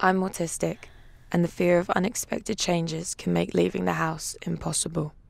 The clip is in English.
I'm autistic, and the fear of unexpected changes can make leaving the house impossible.